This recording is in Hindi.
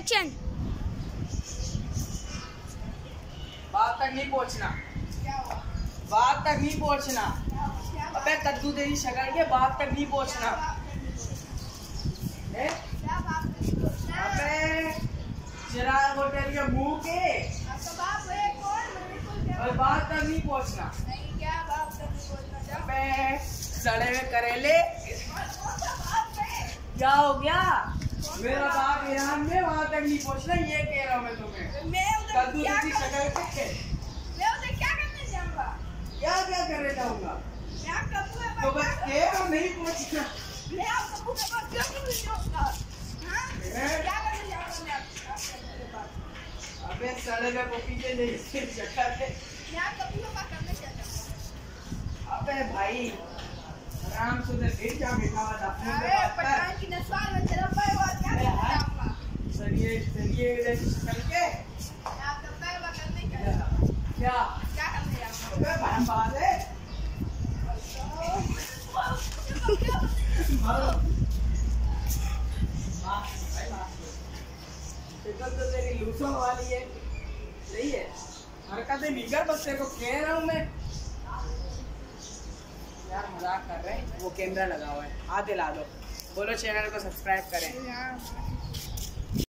एक्शन। बात तक नहीं पहुंचना, बात तक नहीं पहुंचना। अबे कद्दू तेरी शक्ल के बात तक नहीं पहुंचना। अबे चिराग होटल के मुंह के और बात तक नहीं पहुंचना। अबे सड़े में करेले क्या हो गया? मेरा बाप ईरान में वहाँ तक नहीं पहुँचना, ये कह रहा हूँ मैं तुम्हें। कद्दू की शक्ल पे क्या क्या करने जाऊँगा? तो बस कह रहा हूँ नहीं पहुँचना। अबे सड़े में पपीते नहीं शक्ल है। अबे भाई आराम से उधर लेट जा, बैठा हुआ था फोन पे बात कर। सरिये सरिये इधर चल के क्या अबे भाई बात है। शक्ल तो तेरी लूसों वाली है, सही है। हरकतें नहीं कर, बस तेरे को कह रहा हूँ मैं। यार मजाक कर रहे हैं, वो कैमरा लगा हुआ है, हाथ हिला दो। बोलो चैनल को सब्सक्राइब करें।